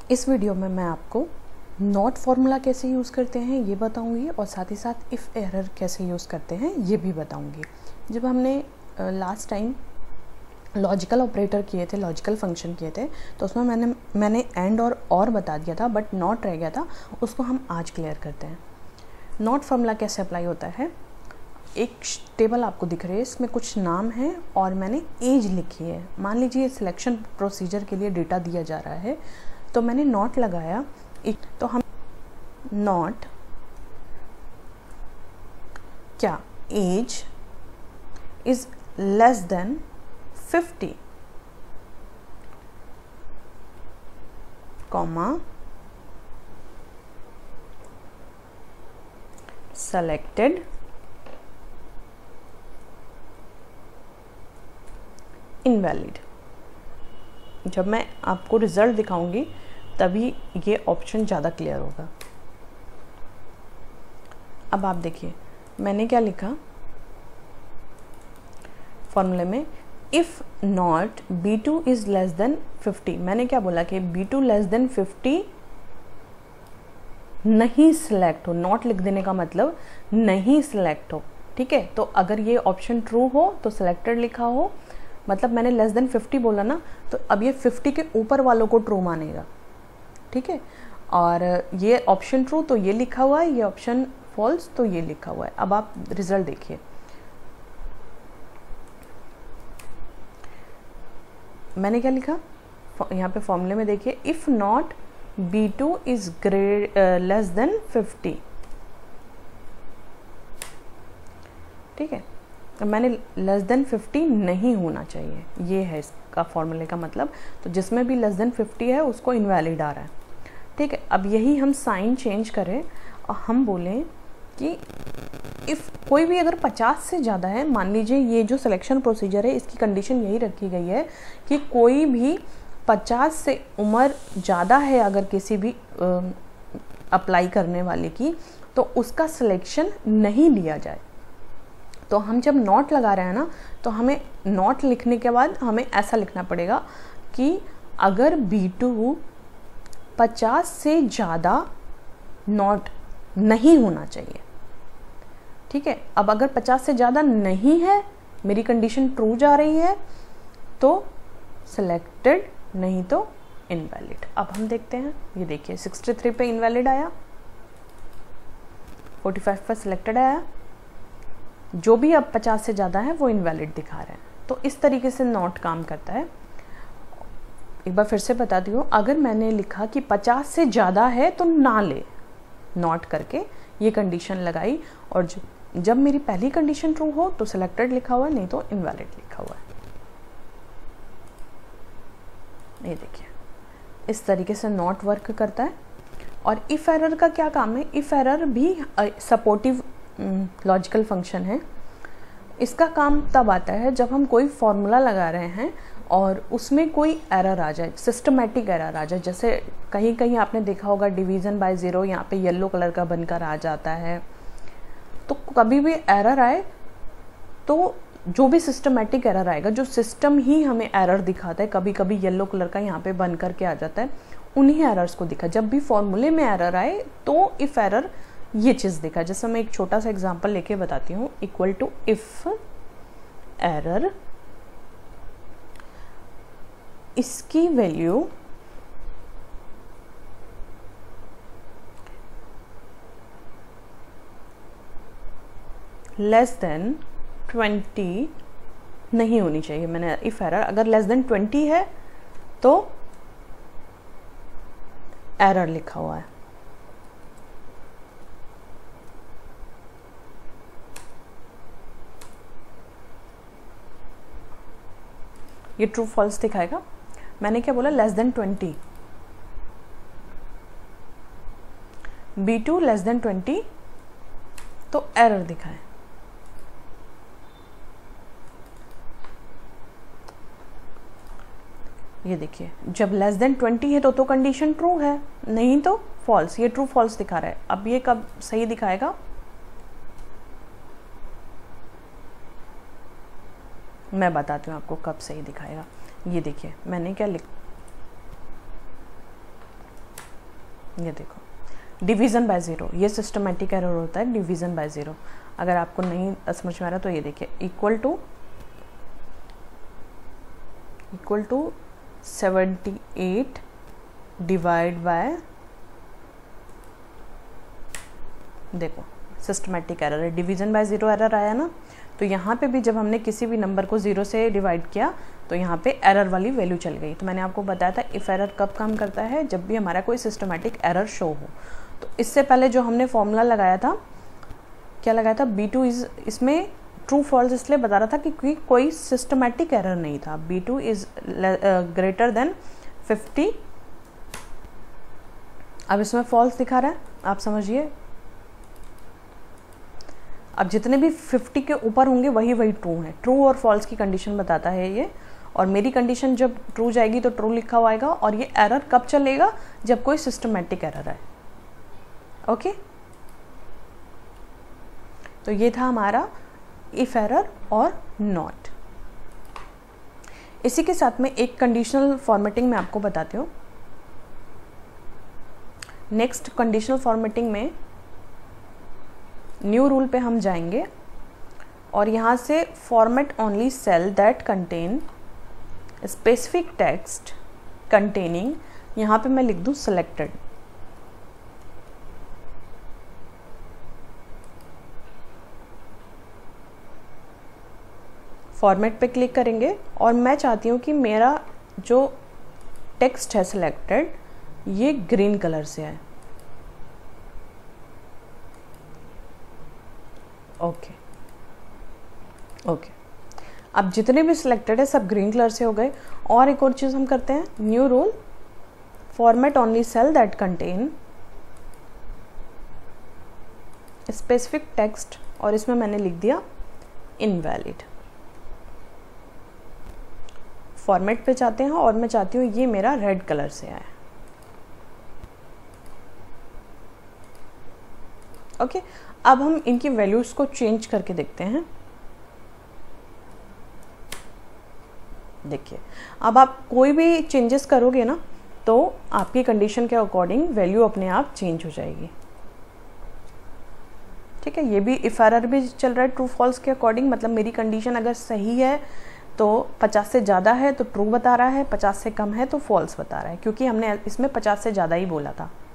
इस वीडियो में मैं आपको नॉट फार्मूला कैसे यूज़ करते हैं ये बताऊंगी और साथ ही साथ इफ़ एरर कैसे यूज़ करते हैं ये भी बताऊंगी। जब हमने लास्ट टाइम लॉजिकल ऑपरेटर किए थे, लॉजिकल फंक्शन किए थे, तो उसमें मैंने एंड और बता दिया था, बट नॉट रह गया था, उसको हम आज क्लियर करते हैं। नॉट फार्मूला कैसे अप्लाई होता है, एक टेबल आपको दिख रही है, इसमें कुछ नाम है और मैंने एज लिखी है। मान लीजिए सिलेक्शन प्रोसीजर के लिए डेटा दिया जा रहा है, तो मैंने नॉट लगाया। तो हम नॉट क्या age is less than 50 comma selected invalid. जब मैं आपको रिजल्ट दिखाऊंगी तभी ये ऑप्शन ज़्यादा क्लियर होगा। अब आप देखिए मैंने क्या लिखा फॉर्मूले में, if not B2 is less than 50। मैंने क्या बोला कि B2 लेस देन 50 नहीं सिलेक्ट हो। नॉट लिख देने का मतलब नहीं सिलेक्ट हो, ठीक है। तो अगर ये ऑप्शन ट्रू हो तो सिलेक्टेड लिखा हो, मतलब मैंने लेस देन 50 बोला ना, तो अब ये 50 के ऊपर वालों को ट्रू मानेगा, ठीक है। और ये ऑप्शन ट्रू तो ये लिखा हुआ है, ये ऑप्शन फॉल्स तो ये लिखा हुआ है। अब आप रिजल्ट देखिए, मैंने क्या लिखा यहाँ पे फॉर्मूले में देखिए, if not B2 is less than 50, ठीक है। तो मैंने लेस देन 50 नहीं होना चाहिए, ये है इसका फॉर्मूले का मतलब। तो जिसमें भी लेस देन 50 है उसको इनवैलिड आ रहा है, ठीक है। अब यही हम साइन चेंज करें और हम बोलें कि इफ़ कोई भी अगर 50 से ज़्यादा है, मान लीजिए ये जो सिलेक्शन प्रोसीजर है इसकी कंडीशन यही रखी गई है कि कोई भी 50 से उम्र ज़्यादा है अगर किसी भी अप्लाई करने वाले की, तो उसका सिलेक्शन नहीं लिया जाए। तो हम जब नॉट लगा रहे हैं ना, तो हमें नॉट लिखने के बाद हमें ऐसा लिखना पड़ेगा कि अगर B2 50 से ज़्यादा नॉट नहीं होना चाहिए, ठीक है। अब अगर 50 से ज़्यादा नहीं है, मेरी कंडीशन ट्रू जा रही है, तो सिलेक्टेड, नहीं तो इनवैलिड। अब हम देखते हैं, ये देखिए 63 पे इनवैलिड आया, 45 पर सिलेक्टेड आया, जो भी अब 50 से ज़्यादा है वो इनवैलिड दिखा रहे हैं। तो इस तरीके से नॉट काम करता है। एक बार फिर से बताती हूँ, अगर मैंने लिखा कि 50 से ज़्यादा है तो ना ले, नॉट करके ये कंडीशन लगाई, और जब मेरी पहली कंडीशन ट्रू हो तो सिलेक्टेड लिखा हुआ है, नहीं तो इनवैलिड लिखा हुआ है। ये देखिए इस तरीके से नॉट वर्क करता है। और इफ़ एरर का क्या काम है, इफ़ एरर भी सपोर्टिव लॉजिकल फंक्शन है। इसका काम तब आता है जब हम कोई फॉर्मूला लगा रहे हैं और उसमें कोई एरर आ जाए, सिस्टमैटिक एरर आ जाए। जैसे कहीं कहीं आपने देखा होगा डिवीज़न बाय ज़ीरो यहाँ पे येलो कलर का बनकर आ जाता है। तो कभी भी एरर आए तो जो भी सिस्टमैटिक एरर आएगा, जो सिस्टम ही हमें एरर दिखाता है, कभी कभी येलो कलर का यहाँ पे बन करके आ जाता है, उन्हीं एरर्स को दिखा। जब भी फॉर्मूले में एरर आए तो इफ़ एरर ये चीज़ दिखा। जैसे मैं एक छोटा सा एग्जांपल लेके बताती हूँ, इक्वल टू इफ एरर, इसकी वैल्यू लेस देन 20 नहीं होनी चाहिए। मैंने इफ एरर अगर लेस देन 20 है तो एरर लिखा हुआ है। ये ट्रू फॉल्स दिखाएगा। मैंने क्या बोला, less than 20, B2 less than 20 तो एरर दिखाए। ये देखिए जब लेस देन 20 है तो कंडीशन ट्रू है, नहीं तो फॉल्स। ये ट्रू फॉल्स दिखा रहा है। अब ये कब सही दिखाएगा, मैं बताती हूँ आपको कब सही दिखाएगा। ये देखिए मैंने क्या ये देखो डिवीज़न बाय ज़ीरो, ये सिस्टमेटिक एरर होता है डिवीज़न बाय ज़ीरो। अगर आपको नहीं समझ में आ रहा तो ये देखिए इक्वल टू 78 डिवाइड बाय, देखो सिस्टमेटिक एरर है, डिवीज़न बाय ज़ीरो एरर आया ना। तो यहाँ पे भी जब हमने किसी भी नंबर को ज़ीरो से डिवाइड किया तो यहाँ पे एरर वाली वैल्यू चल गई। तो मैंने आपको बताया था इफ़ एरर कब काम करता है, जब भी हमारा कोई सिस्टमेटिक एरर शो हो। तो इससे पहले जो हमने फॉर्मूला लगाया था, क्या लगाया था, B2 इज़, इसमें ट्रू फॉल्स इसलिए बता रहा था क्योंकि कोई सिस्टमेटिक एरर नहीं था। B2 is greater than 50। अब इसमें फॉल्स दिखा रहा है, आप समझिए। अब जितने भी 50 के ऊपर होंगे वही ट्रू है। ट्रू और फॉल्स की कंडीशन बताता है ये, और मेरी कंडीशन जब ट्रू जाएगी तो ट्रू लिखा हुआ आएगा। और ये एरर कब चलेगा, जब कोई सिस्टमेटिक एरर है। ओके, तो ये था हमारा इफ एरर और नॉट। इसी के साथ में एक कंडीशनल फॉर्मेटिंग मैं आपको बताती हूँ। नेक्स्ट कंडीशनल फॉर्मेटिंग में न्यू रूल पे हम जाएंगे और यहाँ से format only cell that contain specific text containing, यहाँ पे मैं लिख दूँ सिलेक्टेड। फॉर्मेट पे क्लिक करेंगे और मैं चाहती हूँ कि मेरा जो टेक्स्ट है सिलेक्टेड ये ग्रीन कलर से है। ओके, अब जितने भी सिलेक्टेड है सब ग्रीन कलर से हो गए। और एक और चीज़ हम करते हैं, new rule format only cell that contain specific text, और इसमें मैंने लिख दिया इनवैलिड। फॉर्मेट पे चाहते हैं और मैं चाहती हूँ ये मेरा रेड कलर से आए। ओके, अब हम इनकी वैल्यूज को चेंज करके देखते हैं। देखिए, अब आप कोई भी चेंजेस करोगे ना तो आपकी कंडीशन के अकॉर्डिंग वैल्यू अपने आप चेंज हो जाएगी। ठीक है, ये भी इफ एरर भी चल रहा है ट्रू फॉल्स के अकॉर्डिंग। मतलब मेरी कंडीशन अगर सही है तो 50 से ज़्यादा है तो ट्रू बता रहा है, 50 से कम है तो फॉल्स बता रहा है, क्योंकि हमने इसमें 50 से ज़्यादा ही बोला था।